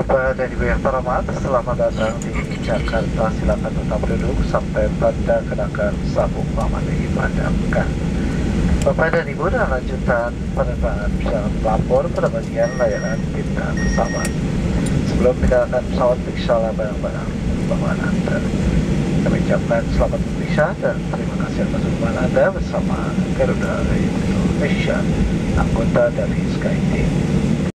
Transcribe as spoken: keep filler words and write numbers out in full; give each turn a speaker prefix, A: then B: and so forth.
A: Bapak dan Ibu yang terhormat, selamat datang di Jakarta. Silakan tetap duduk sampai Anda kenakan sabuk pengaman dipadamkan. Bapak dan Ibu, dalam lanjutan penerbangan pesawat pelapor pada bagian layanan bintang pesawat. Sebelum meninggalkan pesawat, periksalah barang-barang bawaan Anda. Kami ucapkan selamat memeriksa dan terima kasih atas hubungan Anda bersama Garuda Indonesia, anggota dari SkyTeam.